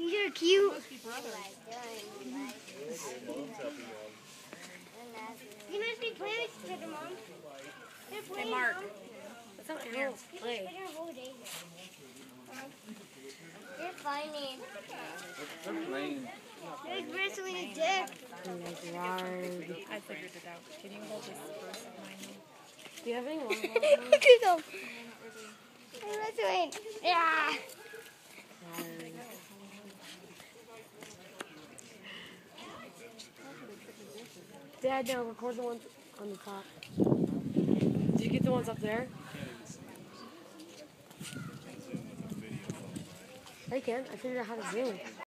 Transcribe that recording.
These are cute. You must be playing with each other, Mom. They're playing, Hey, Mark. Mom. What's up, Aaron? Play. They're fighting. They're playing. They're wrestling a dick. I figured it out. Can you hold this first of mine? Do you have any water Look at them. They're wrestling. Yeah. Dad, now record the ones on the top. Did you get the ones up there? I can. I figured out how to zoom.